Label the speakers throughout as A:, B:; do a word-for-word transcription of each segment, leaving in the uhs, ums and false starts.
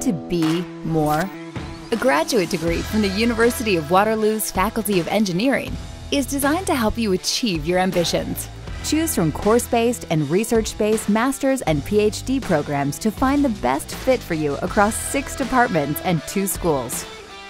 A: to be more? A graduate degree from the University of Waterloo's Faculty of Engineering is designed to help you achieve your ambitions. Choose from course-based and research-based master's and P H D programs to find the best fit for you across six departments and two schools.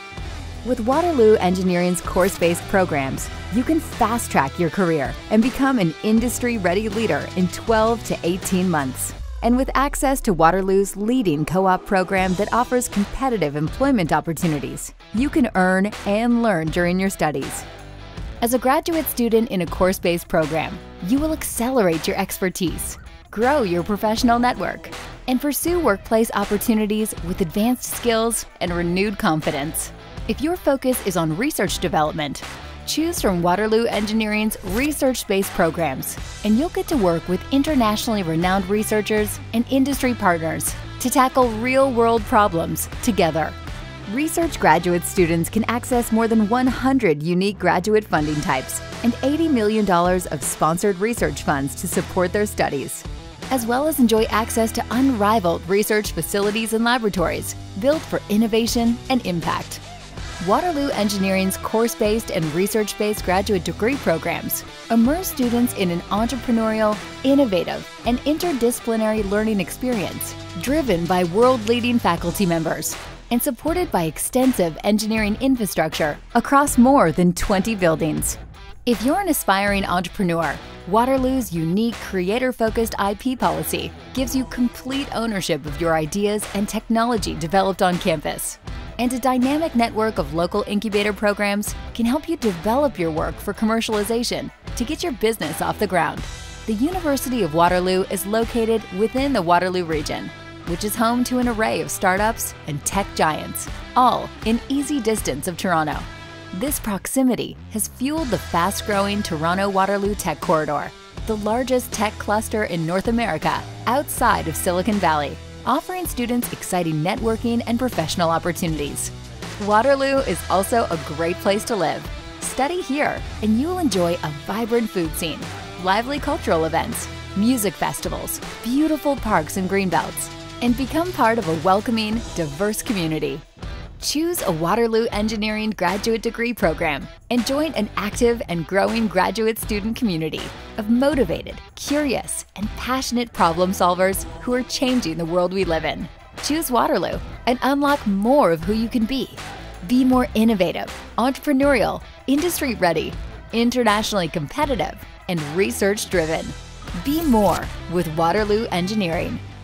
A: With Waterloo Engineering's course-based programs, you can fast-track your career and become an industry-ready leader in twelve to eighteen months. And with access to Waterloo's leading co-op program that offers competitive employment opportunities, you can earn and learn during your studies. As a graduate student in a course-based program, you will accelerate your expertise, grow your professional network, and pursue workplace opportunities with advanced skills and renewed confidence. If your focus is on research development, choose from Waterloo Engineering's research-based programs, and you'll get to work with internationally renowned researchers and industry partners to tackle real-world problems together. Research graduate students can access more than one hundred unique graduate funding types and eighty million dollars of sponsored research funds to support their studies, as well as enjoy access to unrivaled research facilities and laboratories built for innovation and impact. Waterloo Engineering's course-based and research-based graduate degree programs immerse students in an entrepreneurial, innovative, and interdisciplinary learning experience driven by world-leading faculty members and supported by extensive engineering infrastructure across more than twenty buildings. If you're an aspiring entrepreneur, Waterloo's unique creator-focused I P policy gives you complete ownership of your ideas and technology developed on campus. And a dynamic network of local incubator programs can help you develop your work for commercialization to get your business off the ground. The University of Waterloo is located within the Waterloo region, which is home to an array of startups and tech giants, all in easy distance of Toronto. This proximity has fueled the fast-growing Toronto-Waterloo Tech Corridor, the largest tech cluster in North America outside of Silicon Valley, offering students exciting networking and professional opportunities. Waterloo is also a great place to live. Study here, and you will enjoy a vibrant food scene, lively cultural events, music festivals, beautiful parks and greenbelts, and become part of a welcoming, diverse community. Choose a Waterloo Engineering graduate degree program and join an active and growing graduate student community of motivated, curious, and passionate problem solvers who are changing the world we live in. Choose Waterloo and unlock more of who you can be. Be more innovative, entrepreneurial, industry-ready, internationally competitive, and research-driven. Be more with Waterloo Engineering.